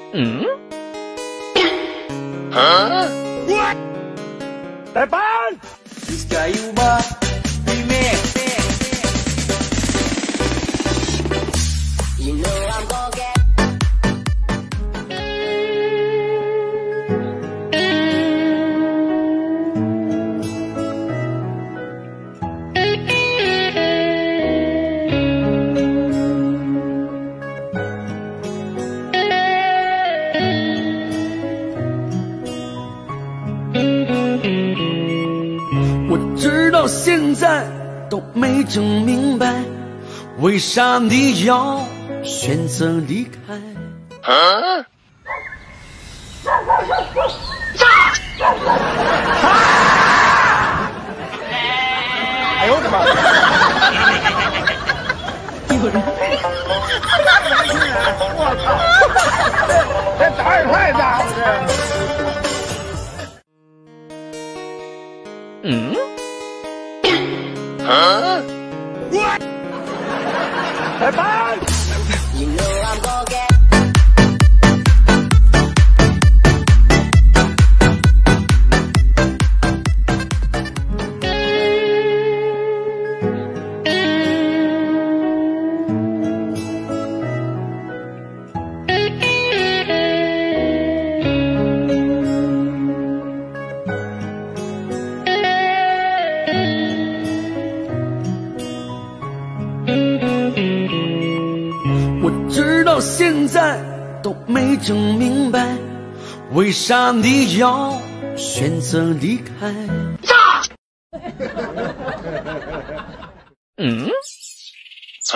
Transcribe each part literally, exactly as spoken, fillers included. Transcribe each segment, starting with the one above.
嗯？啊？ 代班。 我直到现在都没整明白，为啥你要选择离开？ 啊？ 哎呦我的妈！ 有人！ 我操！这胆儿太大了这。 嗯？啊？ 代班。 我直到现在都没整明白，为啥你要选择离开？ 嗯？啊？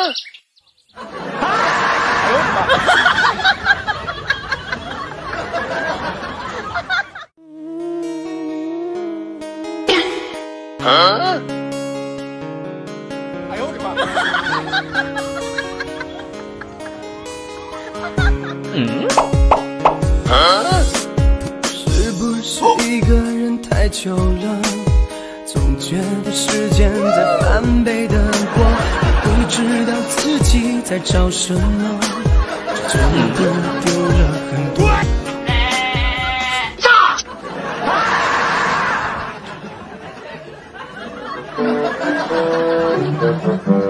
啊？ 哎呦我的妈！ 嗯？啊？ 是不是一个人太久了，总觉得时间在翻倍的过，不知道自己在找什么，真的丢了很多。 啊